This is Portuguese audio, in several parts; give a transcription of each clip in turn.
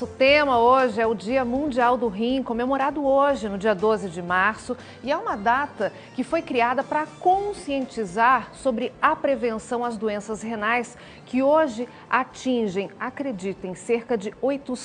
Nosso tema hoje é o Dia Mundial do Rim, comemorado hoje, no dia 12 de março. E é uma data que foi criada para conscientizar sobre a prevenção às doenças renais, que hoje atingem, acreditem, cerca de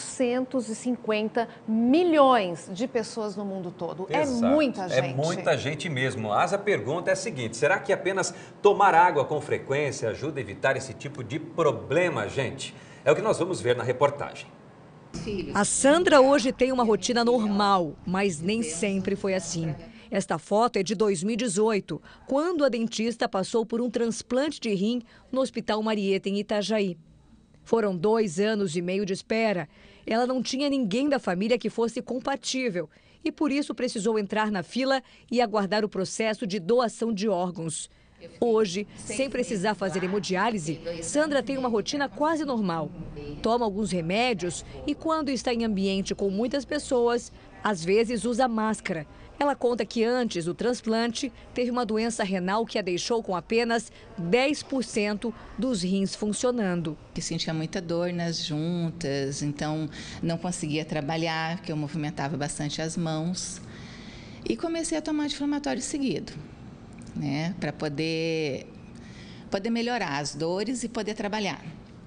850 milhões de pessoas no mundo todo. Exato. É muita gente. É muita gente mesmo. Mas a pergunta é a seguinte: será que apenas tomar água com frequência ajuda a evitar esse tipo de problema, gente? É o que nós vamos ver na reportagem. A Sandra hoje tem uma rotina normal, mas nem sempre foi assim. Esta foto é de 2018, quando a dentista passou por um transplante de rim no Hospital Marieta, em Itajaí. Foram 2 anos e meio de espera. Ela não tinha ninguém da família que fosse compatível e por isso precisou entrar na fila e aguardar o processo de doação de órgãos. Hoje, sem precisar fazer hemodiálise, Sandra tem uma rotina quase normal. Toma alguns remédios e, quando está em ambiente com muitas pessoas, às vezes usa máscara. Ela conta que antes do transplante, teve uma doença renal que a deixou com apenas 10% dos rins funcionando. Eu sentia muita dor nas juntas, então não conseguia trabalhar, porque eu movimentava bastante as mãos. E comecei a tomar anti-inflamatório seguido, né, para poder melhorar as dores e poder trabalhar.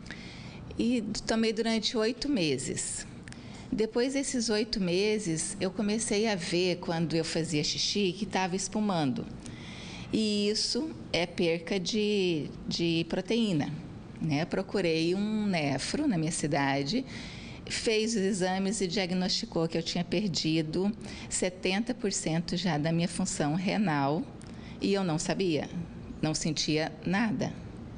E tomei durante 8 meses. Depois desses 8 meses, eu comecei a ver, quando eu fazia xixi, que estava espumando. E isso é perca de proteína, né? Procurei um nefro na minha cidade, fez os exames e diagnosticou que eu tinha perdido 70% já da minha função renal. E eu não sabia, não sentia nada.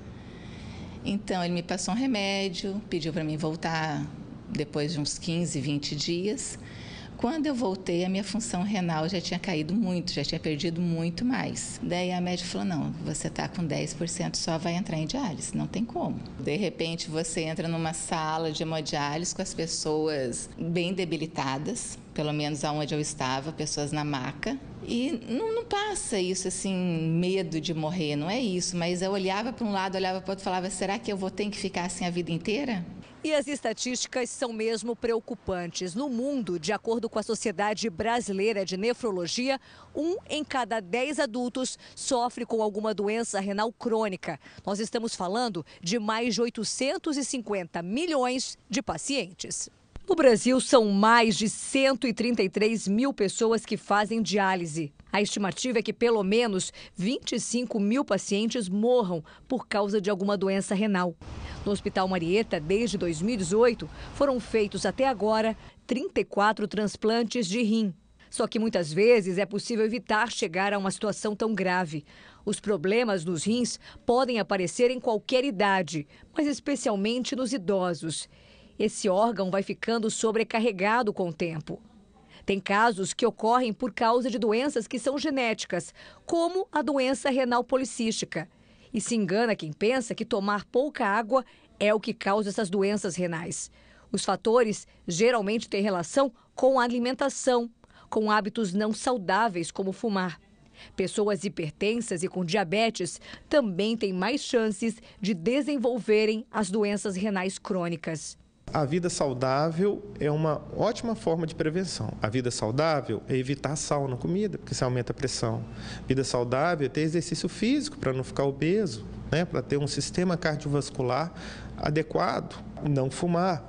Então, ele me passou um remédio, pediu para mim voltar depois de uns 15, 20 dias. Quando eu voltei, a minha função renal já tinha caído muito, já tinha perdido muito mais. Daí a médica falou: não, você está com 10%, só vai entrar em diálise, não tem como. De repente, você entra numa sala de hemodiálise com as pessoas bem debilitadas, pelo menos aonde eu estava, pessoas na maca. E não passa isso assim, medo de morrer, não é isso. Mas eu olhava para um lado, olhava para o outro e falava: será que eu vou ter que ficar assim a vida inteira? E as estatísticas são mesmo preocupantes. No mundo, de acordo com a Sociedade Brasileira de Nefrologia, 1 em cada 10 adultos sofre com alguma doença renal crônica. Nós estamos falando de mais de 850 milhões de pacientes. No Brasil, são mais de 133 mil pessoas que fazem diálise. A estimativa é que pelo menos 25 mil pacientes morram por causa de alguma doença renal. No Hospital Marieta, desde 2018, foram feitos até agora 34 transplantes de rim. Só que muitas vezes é possível evitar chegar a uma situação tão grave. Os problemas nos rins podem aparecer em qualquer idade, mas especialmente nos idosos. Esse órgão vai ficando sobrecarregado com o tempo. Tem casos que ocorrem por causa de doenças que são genéticas, como a doença renal policística. E se engana quem pensa que tomar pouca água é o que causa essas doenças renais. Os fatores geralmente têm relação com a alimentação, com hábitos não saudáveis como fumar. Pessoas hipertensas e com diabetes também têm mais chances de desenvolverem as doenças renais crônicas. A vida saudável é uma ótima forma de prevenção. A vida saudável é evitar sal na comida, porque isso aumenta a pressão. A vida saudável é ter exercício físico para não ficar obeso, né? Para ter um sistema cardiovascular adequado. Não fumar,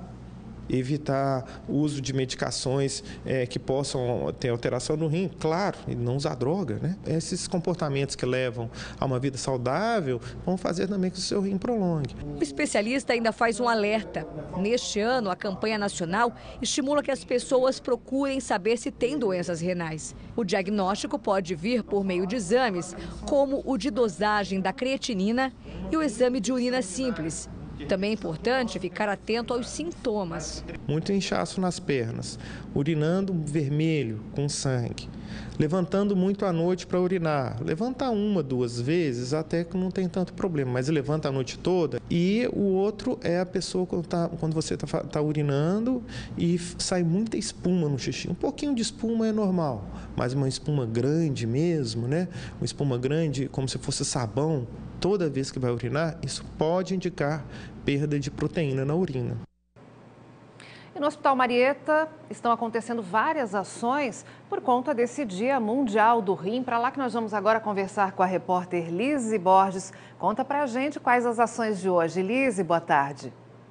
evitar o uso de medicações que possam ter alteração no rim, claro, e não usar droga, né? Esses comportamentos que levam a uma vida saudável vão fazer também que o seu rim prolongue. O especialista ainda faz um alerta. Neste ano, a campanha nacional estimula que as pessoas procurem saber se têm doenças renais. O diagnóstico pode vir por meio de exames, como o de dosagem da creatinina e o exame de urina simples. Também é importante ficar atento aos sintomas. Muito inchaço nas pernas, urinando vermelho com sangue, levantando muito à noite para urinar. Levanta 1, 2 vezes até que não tem tanto problema, mas levanta a noite toda. E o outro é a pessoa quando você está urinando e sai muita espuma no xixi. Um pouquinho de espuma é normal, mas uma espuma grande mesmo, né? Uma espuma grande como se fosse sabão, toda vez que vai urinar, isso pode indicar perda de proteína na urina. E no Hospital Marieta estão acontecendo várias ações por conta desse Dia Mundial do Rim. Para lá que nós vamos agora conversar com a repórter Lise Borges. Conta pra gente quais as ações de hoje. Lise, boa tarde.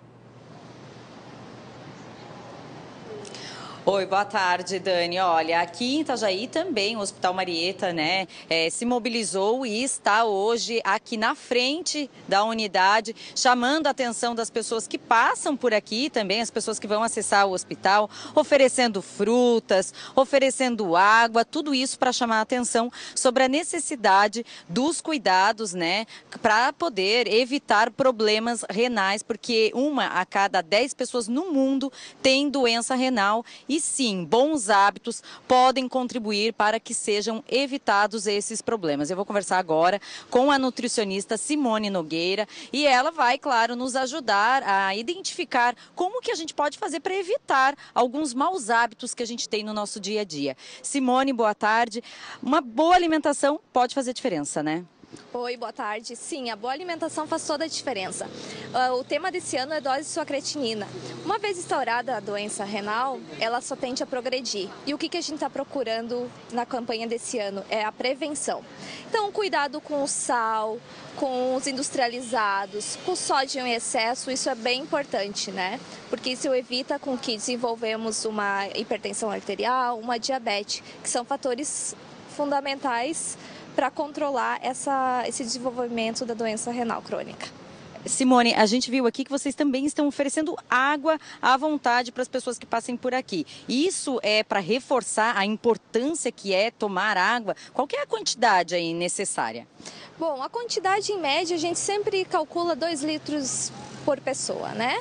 Oi, boa tarde, Dani. Olha, aqui em Itajaí também o Hospital Marieta, né, se mobilizou e está hoje aqui na frente da unidade, chamando a atenção das pessoas que passam por aqui, também as pessoas que vão acessar o hospital, oferecendo frutas, oferecendo água, tudo isso para chamar a atenção sobre a necessidade dos cuidados, né, para poder evitar problemas renais, porque 1 a cada 10 pessoas no mundo tem doença renal. E sim, bons hábitos podem contribuir para que sejam evitados esses problemas. Eu vou conversar agora com a nutricionista Simone Nogueira e ela vai, claro, nos ajudar a identificar como que a gente pode fazer para evitar alguns maus hábitos que a gente tem no nosso dia a dia. Simone, boa tarde. Uma boa alimentação pode fazer diferença, né? Oi, boa tarde. Sim, a boa alimentação faz toda a diferença. O tema desse ano é dose de sua creatinina. Uma vez instaurada a doença renal, ela só tende a progredir. E o que a gente está procurando na campanha desse ano é a prevenção. Então, cuidado com o sal, com os industrializados, com o sódio em excesso, isso é bem importante, né? Porque isso evita com que desenvolvemos uma hipertensão arterial, uma diabetes, que são fatores fundamentais para controlar esse desenvolvimento da doença renal crônica. Simone, a gente viu aqui que vocês também estão oferecendo água à vontade para as pessoas que passem por aqui. Isso é para reforçar a importância que é tomar água? Qual que é a quantidade aí necessária? Bom, a quantidade em média a gente sempre calcula 2 litros por pessoa, né?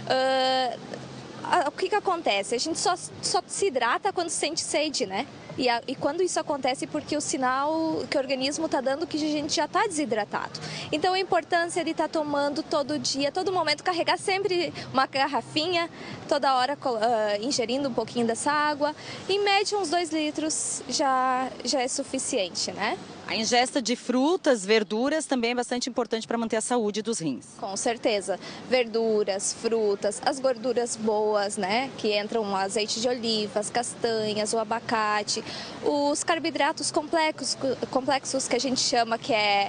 O que acontece? A gente só se hidrata quando sente sede, né? E quando isso acontece, porque o sinal que o organismo está dando que a gente já está desidratado. Então a importância de estar tomando todo dia, todo momento, carregar sempre uma garrafinha, toda hora ingerindo um pouquinho dessa água. Em média, uns 2 litros já é suficiente, né? A ingesta de frutas, verduras também é bastante importante para manter a saúde dos rins. Com certeza. Verduras, frutas, as gorduras boas, né? Que entram o azeite de oliva, as castanhas, o abacate, os carboidratos complexos que a gente chama, que é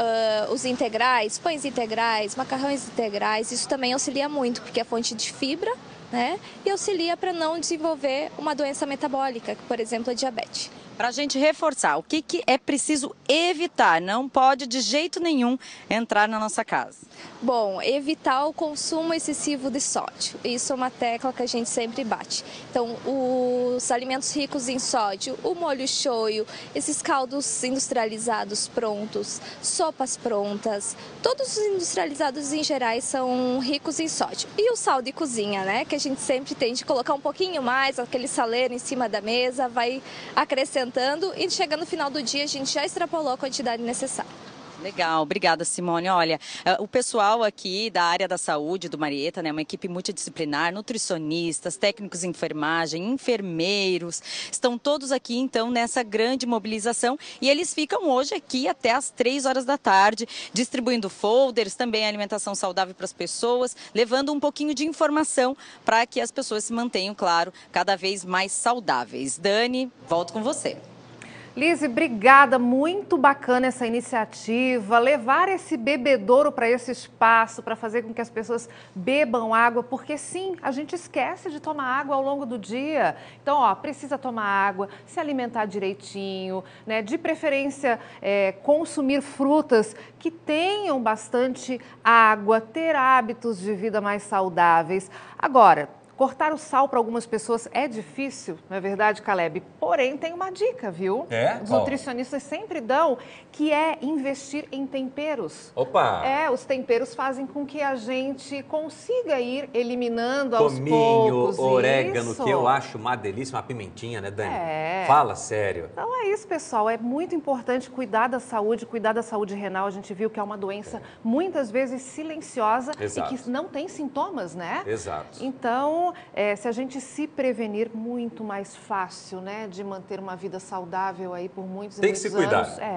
os integrais, pães integrais, macarrões integrais. Isso também auxilia muito, porque é fonte de fibra, né? E auxilia para não desenvolver uma doença metabólica, por exemplo, a diabetes. Para a gente reforçar, o que é preciso evitar? Não pode de jeito nenhum entrar na nossa casa. Bom, evitar o consumo excessivo de sódio. Isso é uma tecla que a gente sempre bate. Então, os alimentos ricos em sódio, o molho shoyu, esses caldos industrializados prontos, sopas prontas, todos os industrializados em geral são ricos em sódio. E o sal de cozinha, né? Que a gente sempre tem de colocar um pouquinho mais, aquele saleiro em cima da mesa, vai acrescentando e chegando no final do dia a gente já extrapolou a quantidade necessária. Legal, obrigada, Simone. Olha, o pessoal aqui da área da saúde do Marieta, né, uma equipe multidisciplinar, nutricionistas, técnicos de enfermagem, enfermeiros, estão todos aqui então nessa grande mobilização e eles ficam hoje aqui até às 3 horas da tarde, distribuindo folders, também alimentação saudável para as pessoas, levando um pouquinho de informação para que as pessoas se mantenham, claro, cada vez mais saudáveis. Dani, volto com você. Lise, obrigada, muito bacana essa iniciativa, levar esse bebedouro para esse espaço, para fazer com que as pessoas bebam água, porque sim, a gente esquece de tomar água ao longo do dia. Então, ó, precisa tomar água, se alimentar direitinho, né? De preferência, consumir frutas que tenham bastante água, ter hábitos de vida mais saudáveis. Agora, cortar o sal para algumas pessoas é difícil, não é verdade, Caleb? Porém, tem uma dica, viu? Os nutricionistas sempre dão, que é investir em temperos. Opa! Os temperos fazem com que a gente consiga ir eliminando aos poucos. Cominho, orégano, isso. Que eu acho uma delícia, uma pimentinha, né, Dani? Fala sério. Então é isso, pessoal. É muito importante cuidar da saúde renal. A gente viu que é uma doença muitas vezes silenciosa. Exato. E que não tem sintomas, né? Exato. Então, se a gente se prevenir, muito mais fácil, né, de manter uma vida saudável aí por muitos e muitos anos. Tem que se cuidar.